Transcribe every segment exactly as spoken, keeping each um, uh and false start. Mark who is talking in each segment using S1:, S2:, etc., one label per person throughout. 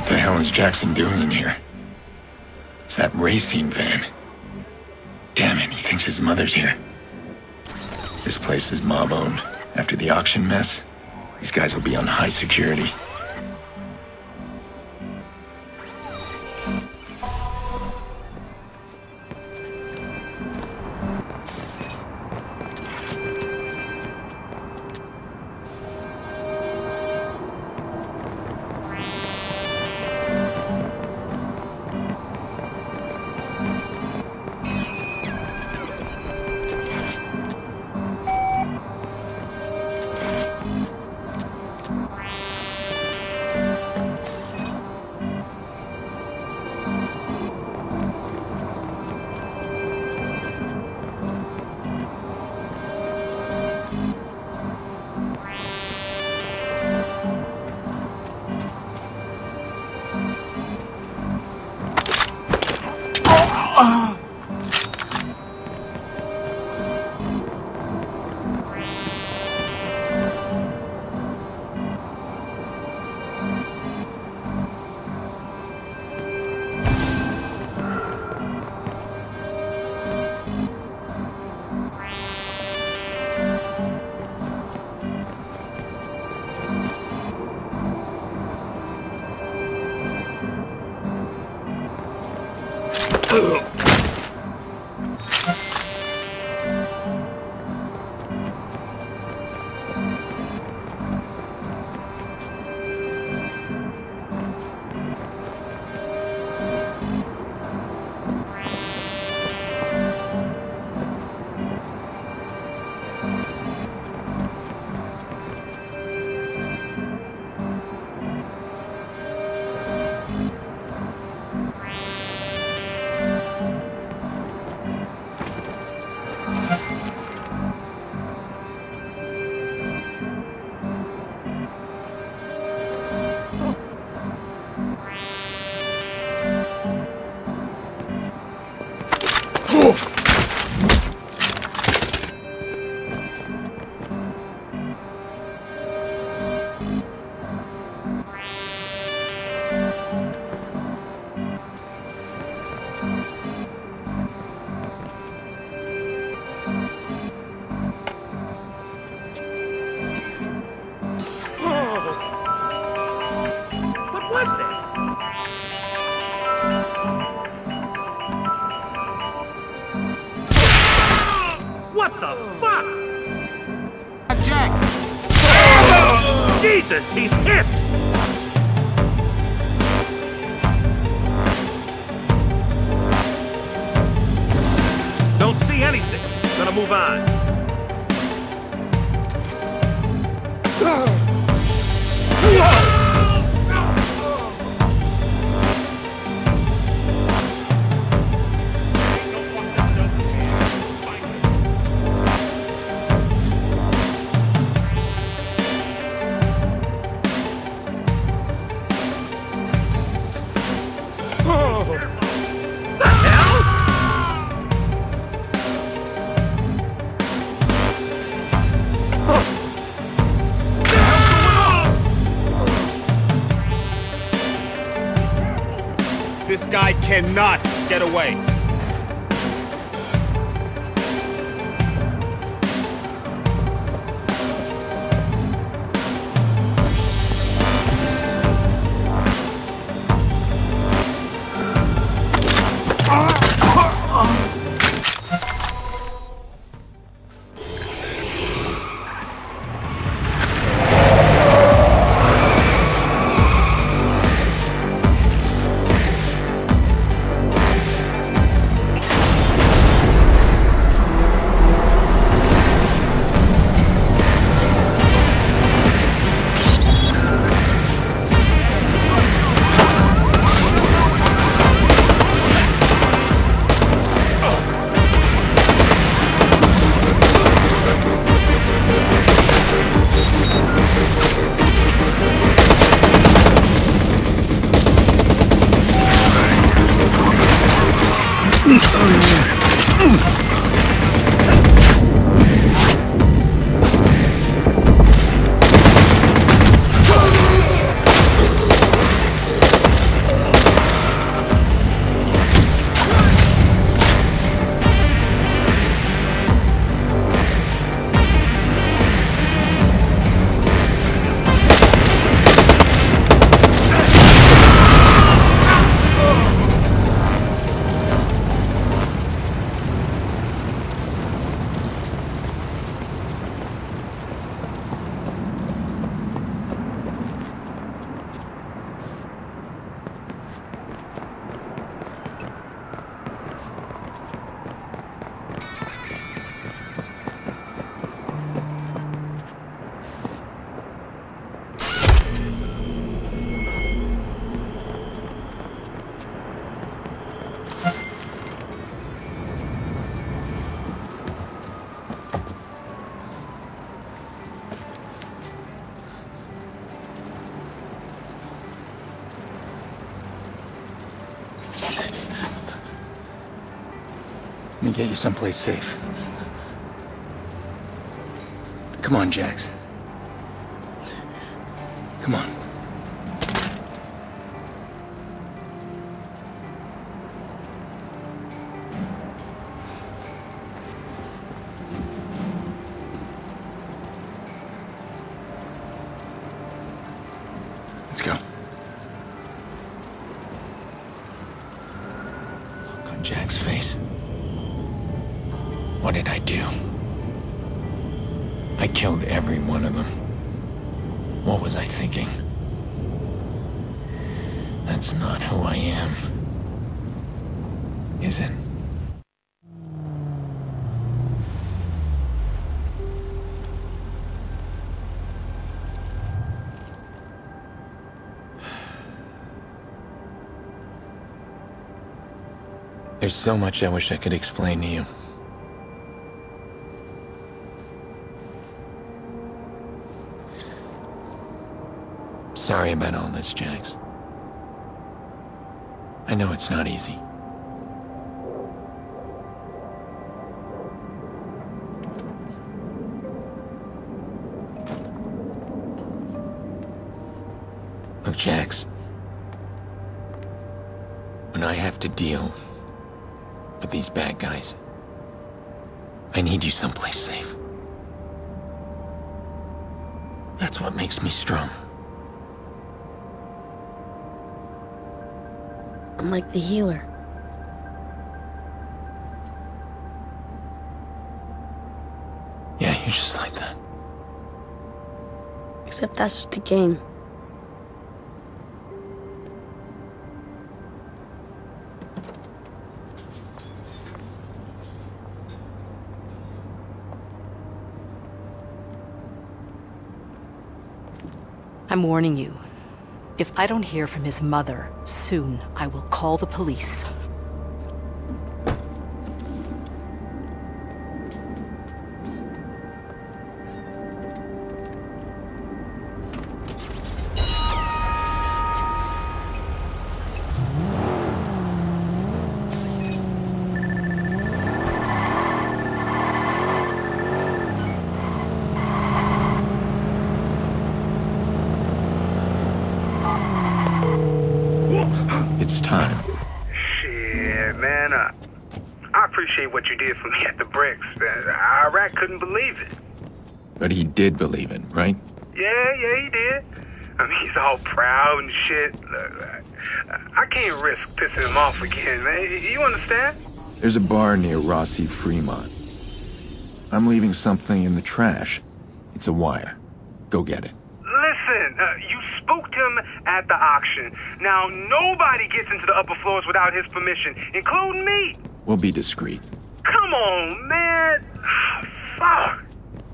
S1: What the hell is Jackson doing in here? It's that racing van. Damn it, he thinks his mother's here. This place is mob-owned. After the auction mess, these guys will be on high security.
S2: Jesus, he's hit! Don't see anything. Gonna move on.
S3: This guy cannot get away.
S1: Let me get you someplace safe. Come on, Jax. Come on. Let's go. Look on Jack's face. What did I do? I killed every one of them. What was I thinking? That's not who I am. Is it? There's so much I wish I could explain to you. Sorry about all this, Jax. I know it's not easy. Look, Jax. When I have to deal with these bad guys, I need you someplace safe. That's what makes me strong.
S4: I'm like the healer.
S1: Yeah, you're just like that.
S4: Except that's just a game.
S5: I'm warning you. If I don't hear from his mother soon, I will call the police.
S1: It's time.
S2: Shit, man. Uh, I appreciate what you did for me at the bricks. Uh, Iraq couldn't believe it.
S1: But he did believe it, right?
S2: Yeah, yeah, he did. I mean, he's all proud and shit. Look, I, I can't risk pissing him off again, man. You understand?
S1: There's a bar near Rossi Fremont. I'm leaving something in the trash. It's a wire. Go get it.
S2: Listen, uh, you spooked him at the auction. Now, nobody gets into the upper floors without his permission, including me.
S1: We'll be discreet.
S2: Come on, man. Fuck.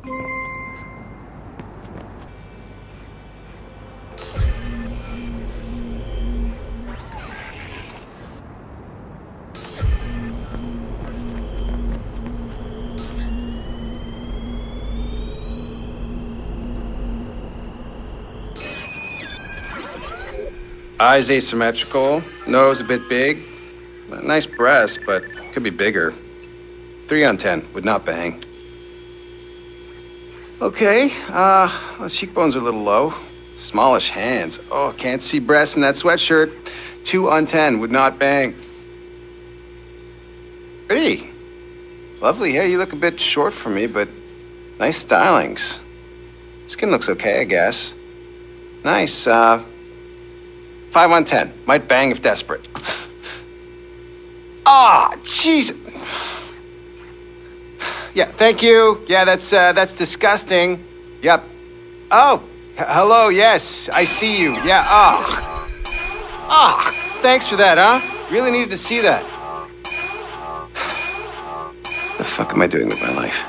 S6: Eyes asymmetrical, nose a bit big. Nice breast, but could be bigger. Three on ten, would not bang. Okay, uh, well, cheekbones are a little low. Smallish hands. Oh, can't see breasts in that sweatshirt. Two on ten, would not bang. Pretty. Lovely hair, you look a bit short for me, but nice stylings. Skin looks okay, I guess. Nice, uh, Five on ten. Might bang if desperate. Ah, jeez. Yeah, thank you. Yeah, that's uh, that's disgusting. Yep. Oh, h- hello. Yes, I see you. Yeah. Ah. Ah. Thanks for that, huh? Really needed to see that. The fuck am I doing with my life?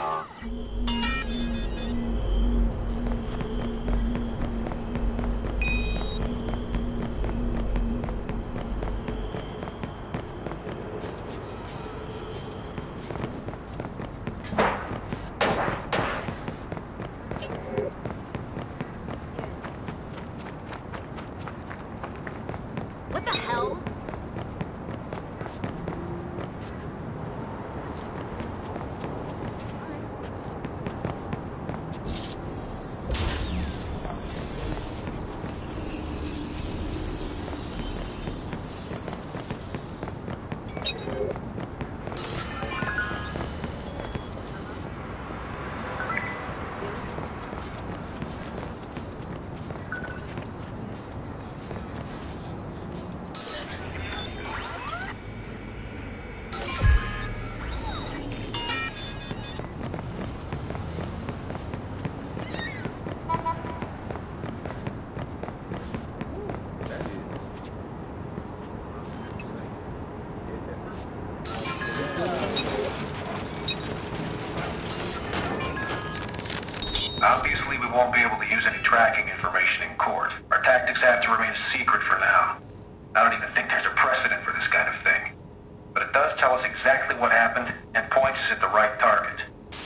S7: Obviously, we won't be able to use any tracking information in court. Our tactics have to remain a secret for now. I don't even think there's a precedent for this kind of thing. But it does tell us exactly what happened and points us at the right target.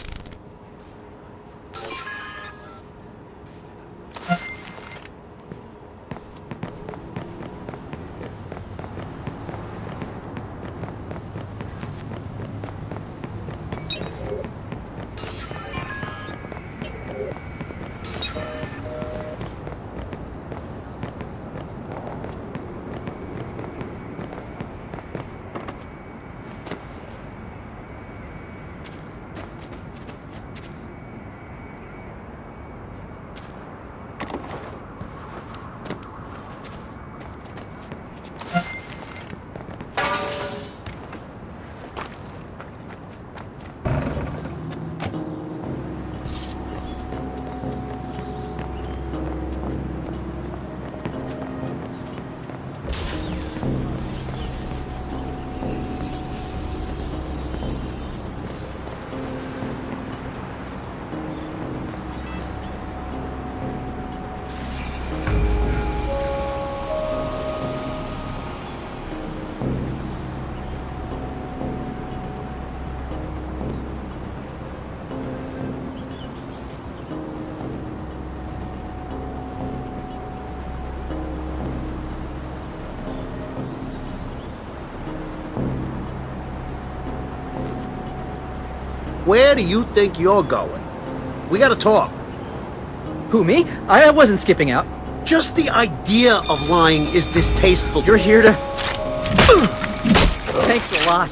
S8: Where do you think you're going? We gotta talk.
S9: Who, me? I, I wasn't skipping out.
S8: Just the idea of lying is distasteful.
S9: You're here to... Thanks a lot.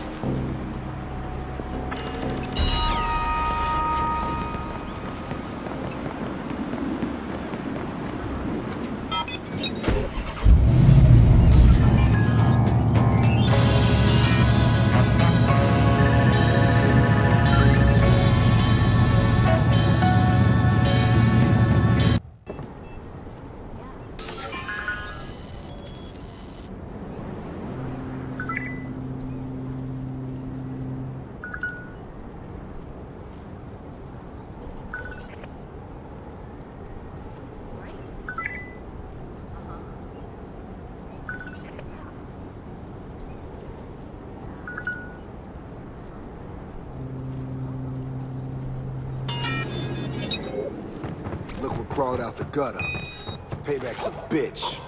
S10: Look what crawled out the gutter. Payback's a bitch.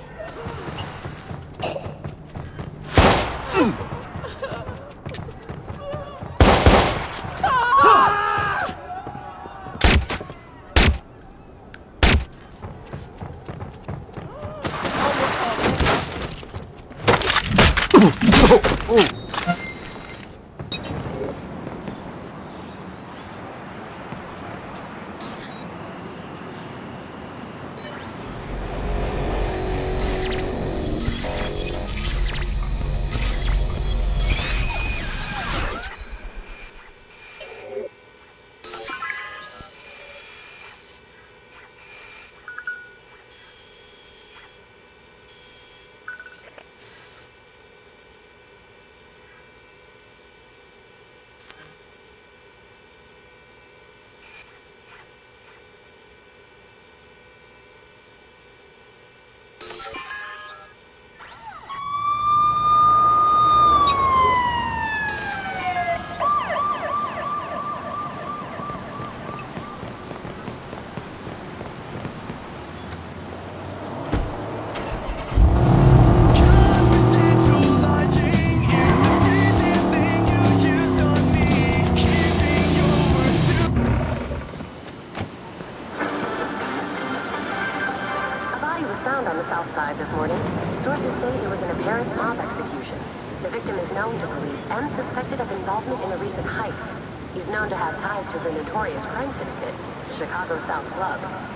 S11: Found on the south side this morning. Sources say it was an apparent mob execution. The victim is known to police and suspected of involvement in a recent heist. He's known to have ties to the notorious crime syndicate, Chicago South Club.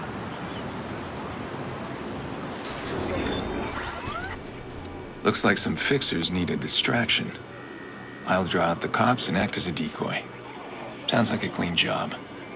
S1: Looks like some fixers need a distraction. I'll draw out the cops and act as a decoy. Sounds like a clean job.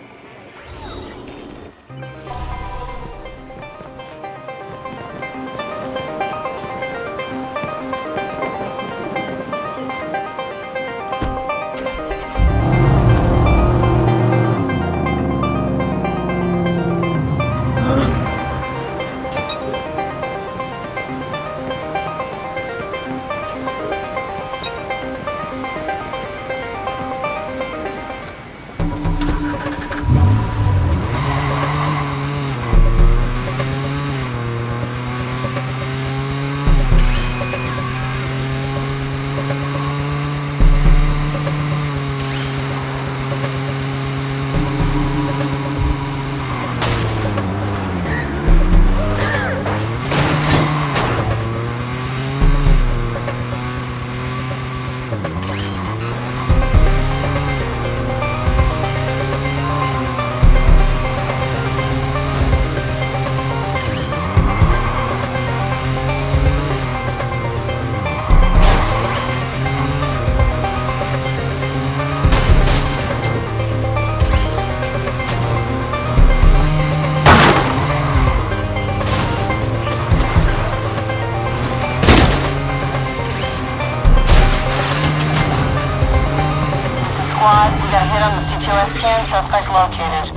S12: Squad, we got a hit on the C T O S scan, suspect located.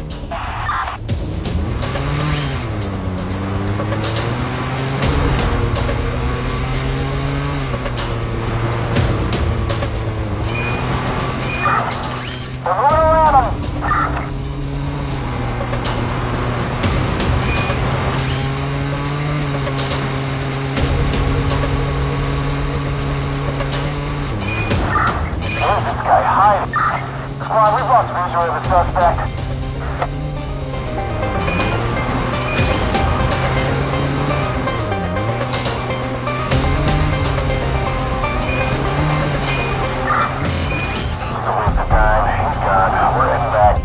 S12: Everyone around him! Where's this guy hiding? Squad, we've lost visual of the suspect. It's a waste of time. He's gone. We're heading back.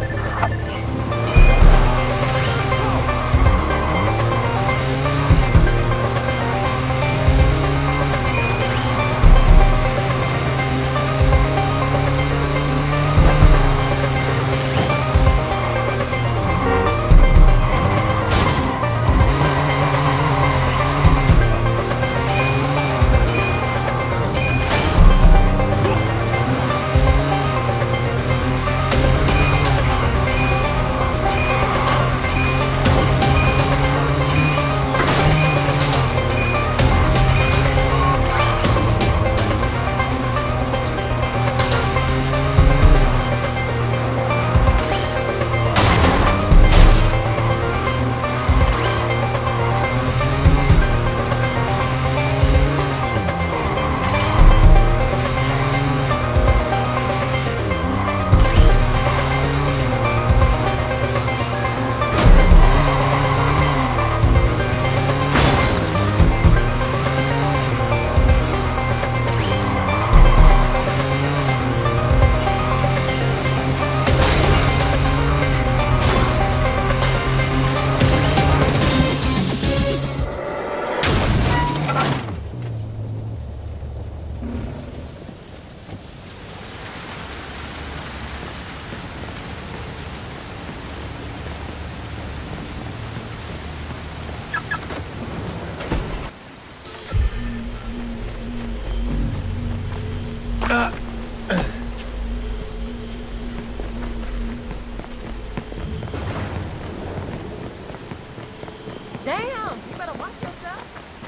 S13: Damn, you better watch yourself.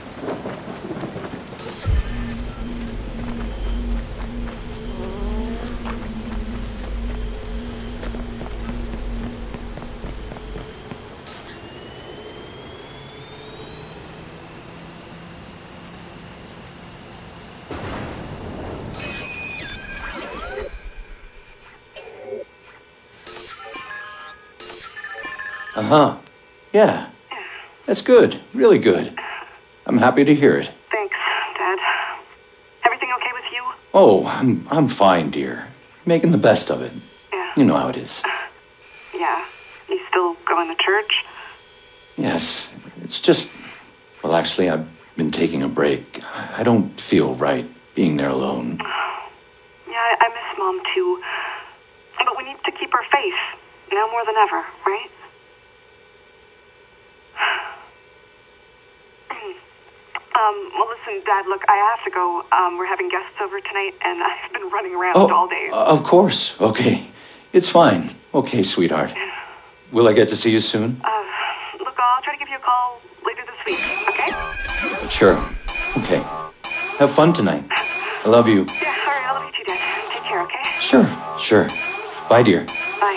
S14: Uh-huh. Yeah. That's good. Really good. I'm happy to hear it.
S12: Thanks, Dad. Everything okay with
S14: Oh, I'm I'm fine, dear. Making the best of it.
S13: Yeah.
S14: You know how it is.
S13: Yeah. You still going to church?
S14: Yes. It's just... Well, actually, I've been taking a break. I don't feel right being there alone.
S13: Yeah, I, I miss Mom, too. But we need to keep her faith. Now more than ever, right? Um, well, listen, Dad, look, I have to go. Um, we're having guests over tonight, and I've been running around
S14: Oh,
S13: all day.
S14: of course. Okay. It's fine. Okay, sweetheart. Will I get to see you soon?
S13: Uh, look, I'll try to give you a call later this week, okay?
S14: Sure. Okay. Have fun tonight. I love you.
S13: Yeah, all right, I love you too, Dad. Take care, okay?
S14: Sure, sure. Bye, dear.
S13: Bye.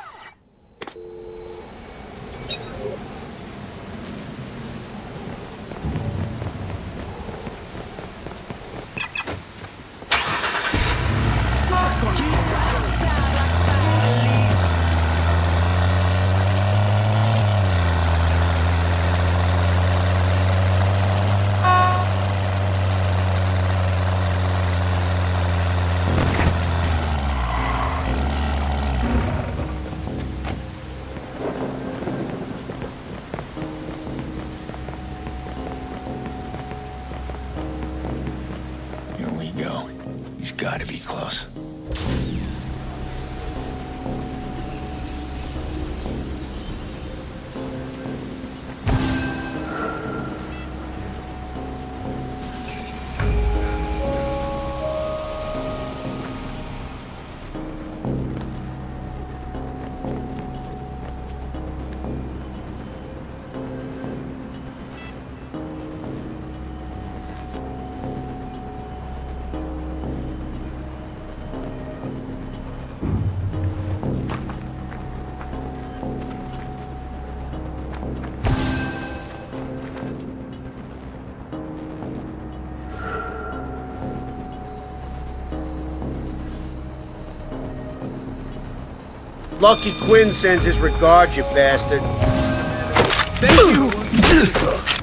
S1: Here we go. He's gotta be close.
S8: Lucky Quinn sends his regards, you bastard.
S10: Thank you.